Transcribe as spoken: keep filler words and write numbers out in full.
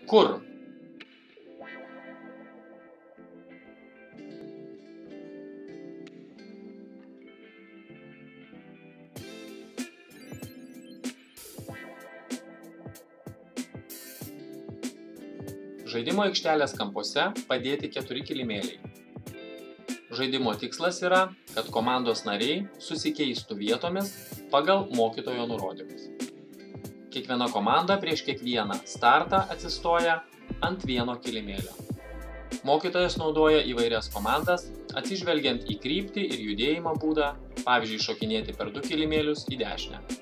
Kur? Žaidimo aikštelės kampuose padėti keturi kilimėliai. Žaidimo tikslas yra, kad komandos nariai susikeistų vietomis pagal mokytojo nurodymus. Kiekviena komanda prieš kiekvieną startą atsistoja ant vieno kilimėlio. Mokytojas naudoja įvairias komandas, atsižvelgiant į kryptį ir judėjimo būdą, pavyzdžiui, šokinėti per du kilimėlius į dešinę.